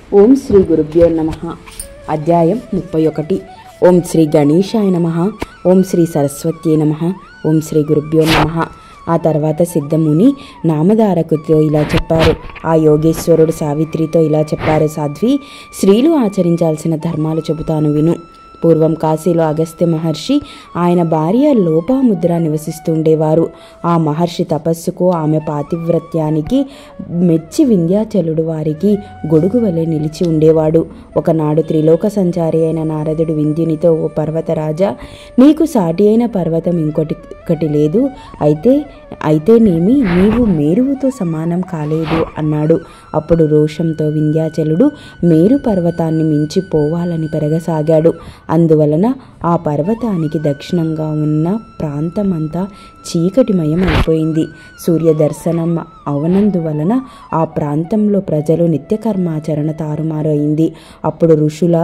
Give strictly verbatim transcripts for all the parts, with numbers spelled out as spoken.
ఓం శ్రీ గురుభ్యో నమః. అధ్యాయం ముప్పై ఒకటి. ఓం శ్రీ గణేశాయ నమః. ఓం శ్రీ సరస్వత్యై నమః. ఓం శ్రీ గురుభ్యో నమః. ఆ తర్వాత సిద్ధముని నామధారకుతో ఇలా చెప్పారు. ఆ యోగేశ్వరుడు సావిత్రితో ఇలా చెప్పారు. సాధ్వి, స్త్రీలు ఆచరించాల్సిన ధర్మాలు చెబుతాను విను. పూర్వం కాశీలో అగస్త్య మహర్షి ఆయన భార్య లోపాముద్ర నివసిస్తుండేవారు. ఆ మహర్షి తపస్సుకు ఆమె పాతివ్రత్యానికి మెచ్చి వింధ్యాచలుడు వారికి గొడుగు వలె నిలిచి ఉండేవాడు. ఒకనాడు త్రిలోక సంచారి అయిన నారదుడు వింధ్యునితో, ఓ పర్వతరాజా, నీకు సాటి అయిన పర్వతం ఇంకొటి ఒకటి లేదు, అయితే అయితేనేమి నీవు మేరువుతో సమానం కాలేదు అన్నాడు. అప్పుడు రోషంతో వింధ్యాచలుడు మేరు పర్వతాన్ని మించి పోవాలని పెరగసాగాడు. అందువలన ఆ పర్వతానికి దక్షిణంగా ఉన్న ప్రాంతమంతా చీకటిమయం అయిపోయింది. సూర్యదర్శనం అవనందువలన ఆ ప్రాంతంలో ప్రజలు నిత్యకర్మాచరణ తారుమారు అయింది. అప్పుడు ఋషుల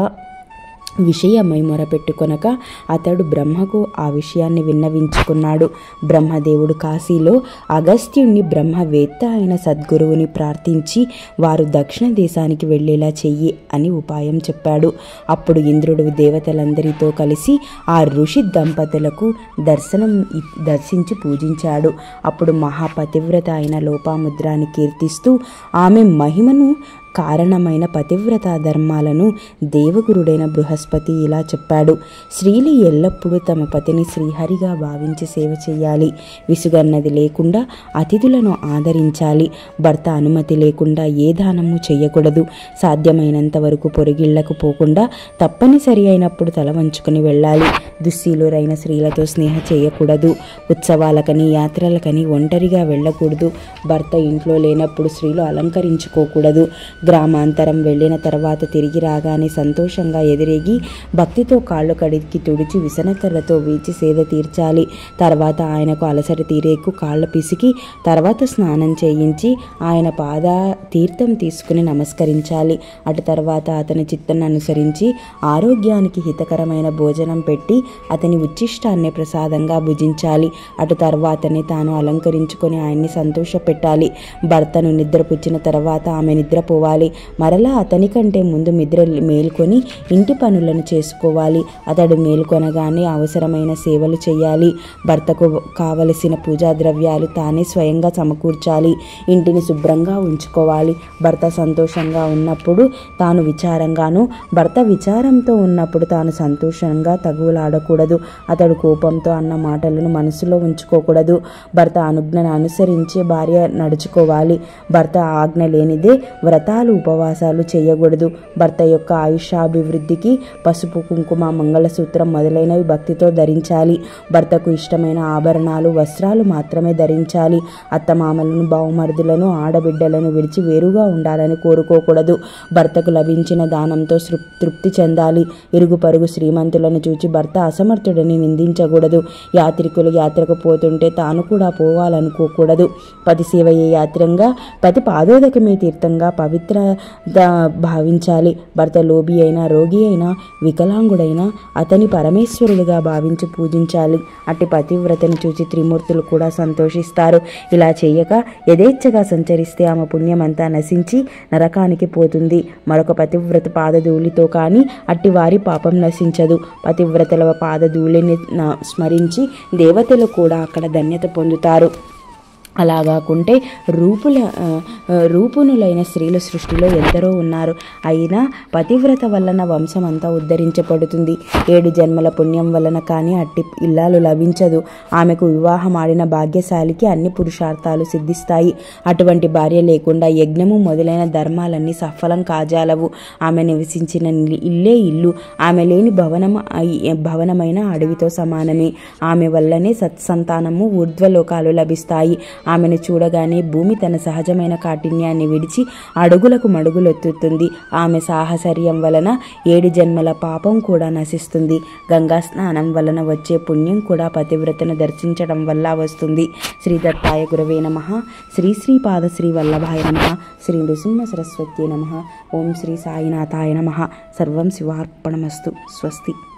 విషయమై మొరపెట్టుకొనక అతడు బ్రహ్మకు ఆ విషయాన్ని విన్నవించుకున్నాడు. బ్రహ్మదేవుడు కాశీలో అగస్త్యుణ్ణి బ్రహ్మవేత్త అయిన సద్గురువుని ప్రార్థించి వారు దక్షిణ దేశానికి వెళ్ళేలా చెయ్యి అని ఉపాయం చెప్పాడు. అప్పుడు ఇంద్రుడు దేవతలందరితో కలిసి ఆ ఋషి దంపతులకు దర్శనం దర్శించి పూజించాడు. అప్పుడు మహాపతివ్రత అయిన లోపాముద్రాన్ని కీర్తిస్తూ ఆమె మహిమను కారణమైన పతివ్రత ధర్మాలను దేవగురుడైన బృహస్పతి ఇలా చెప్పాడు. స్త్రీలు ఎల్లప్పుడూ తమ పతిని శ్రీహరిగా భావించి సేవ చేయాలి. విసుగన్నది లేకుండా అతిథులను ఆదరించాలి. భర్త అనుమతి లేకుండా ఏ దానము చేయకూడదు. సాధ్యమైనంత వరకు పొరుగిళ్లకు పోకుండా తప్పనిసరి అయినప్పుడు తల వంచుకొని వెళ్ళాలి. దుశ్శీలురైన స్త్రీలతో స్నేహ చేయకూడదు. ఉత్సవాలకని యాత్రలకని ఒంటరిగా వెళ్ళకూడదు. భర్త ఇంట్లో లేనప్పుడు స్త్రీలు అలంకరించుకోకూడదు. గ్రామాంతరం వెళ్ళిన తర్వాత తిరిగి రాగానే సంతోషంగా ఎదిరేగి భక్తితో కాళ్ళు కడిగి తుడిచి విసనకర్రతో వీచి సేద తీర్చాలి. తర్వాత ఆయనకు అలసట తీరేకు కాళ్ళ పిసికి తర్వాత స్నానం చేయించి ఆయన పాద తీర్థం తీసుకుని నమస్కరించాలి. అటు తర్వాత అతని చిత్తాన్ని అనుసరించి ఆరోగ్యానికి హితకరమైన భోజనం పెట్టి అతని ఉచ్చిష్టాన్ని ప్రసాదంగా భుజించాలి. అటు తర్వాతనే తాను అలంకరించుకొని ఆయన్ని సంతోష పెట్టాలి. భర్తను నిద్రపుచ్చిన తర్వాత ఆమె నిద్రపోవాలి. మరలా అతని కంటే ముందు నిద్ర మేల్కొని ఇంటి పనులను చేసుకోవాలి. అతడు మేల్కొనగానే అవసరమైన సేవలు చేయాలి. భర్తకు కావలసిన పూజా ద్రవ్యాలు తానే స్వయంగా సమకూర్చాలి. ఇంటిని శుభ్రంగా ఉంచుకోవాలి. భర్త సంతోషంగా ఉన్నప్పుడు తాను విచారంగాను, భర్త విచారంతో ఉన్నప్పుడు తాను సంతోషంగా తగులాడకూడదు. అతడు కోపంతో అన్న మాటలను మనసులో ఉంచుకోకూడదు. భర్త అనుజ్ఞను అనుసరించి భార్య నడుచుకోవాలి. భర్త ఆజ్ఞ లేనిదే వ్రతాలు ఉపవాసాలు చేయకూడదు. భర్త యొక్క ఆయుష్యాభివృద్ధికి పసుపు కుంకుమ మంగళసూత్రం మొదలైనవి భక్తితో ధరించాలి. భర్తకు ఇష్టమైన ఆభరణాలు వస్త్రాలు మాత్రమే ధరించాలి. అత్తమామలను బావుమరుదులను ఆడబిడ్డలను విడిచి వేరుగా ఉండాలని కోరుకోకూడదు. భర్తకు లభించిన దానంతో తృప్తి చెందాలి. ఇరుగు పరుగు శ్రీమంతులను చూచి భర్త అసమర్థుడని నిందించకూడదు. యాత్రికులు యాత్రకు పోతుంటే తాను కూడా పోవాలనుకోకూడదు. పతి సేవయే యాత్రంగా పతి పాదోదకమే తీర్థంగా పవిత్ర భావించాలి. భర్త లోబి అయినా రోగి అయినా వికలాంగుడైనా అతని పరమేశ్వరుడిగా భావించి పూజించాలి. అట్టి పతివ్రతను చూసి త్రిమూర్తులు కూడా సంతోషిస్తారు. ఇలా చేయక యథేచ్ఛగా సంచరిస్తే ఆమె పుణ్యమంతా నశించి నరకానికి పోతుంది. మరొక పతివ్రత పాదధూళితో కానీ అట్టి వారి పాపం నశించదు. పతివ్రతల పాదధూళిని స్మరించి దేవతలు కూడా అక్కడ ధన్యత పొందుతారు. అలాగాకుంటే రూపుల రూపునులైన స్త్రీల సృష్టిలో ఎందరో ఉన్నారు. అయినా పతివ్రత వలన వంశం అంతా ఉద్ధరించబడుతుంది. ఏడు జన్మల పుణ్యం వలన కానీ అట్టి ఇల్లాలు లభించదు. ఆమెకు వివాహం ఆడిన భాగ్యశాలికి అన్ని పురుషార్థాలు సిద్ధిస్తాయి. అటువంటి భార్య లేకుండా యజ్ఞము మొదలైన ధర్మాలన్నీ సఫలం కాజాలవు. ఆమె నివసించిన ఇల్లే ఇల్లు. ఆమె లేని భవనం భవనమైన అడవితో సమానమే. ఆమె వల్లనే సత్సంతానము ఊర్ధ్వలోకాలు లభిస్తాయి. ఆమెను చూడగానే భూమి తన సహజమైన కాఠిన్యాన్ని విడిచి అడుగులకు మడుగులొత్తుతుంది. ఆమె సాహచర్యం వలన ఏడు జన్మల పాపం కూడా నశిస్తుంది. గంగా స్నానం వలన వచ్చే పుణ్యం కూడా పతివ్రతను దర్శించడం వల్ల వస్తుంది. శ్రీ దత్తాయ గురవే నమః. శ్రీ శ్రీపాద శ్రీ వల్లభాయ నమః. శ్రీ నృసింహ సరస్వత్యై నమః. ఓం శ్రీ సాయినాథాయ నమః. సర్వం శివార్పణమస్తు. స్వస్తి.